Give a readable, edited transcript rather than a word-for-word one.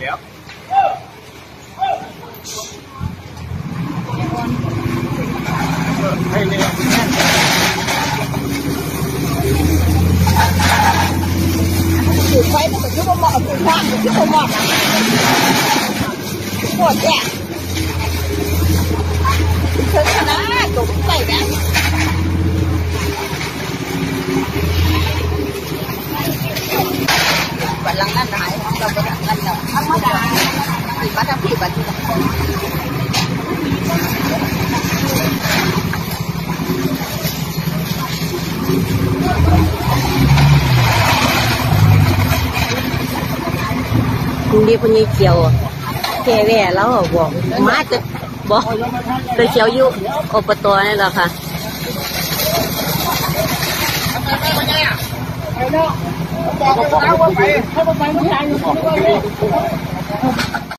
แล้วให้เลยถือไฟมันก็คือว่าเหมาะถือว่างมันคือว่าเหมาะปวดแย่เธอชนะตกใจแล้วบัดหลังนั่นหายของเราบัดหลังนั่นเราธรรมดาผีบัดทั้งผีบัดที่คุณดีคนนี้เขียวแก่แว่แล้วบอกมาจะบอกโดยเขียวอยู่อบตนี่แหละค่ะบอกว่าไปให้มันไปมันตายอยู่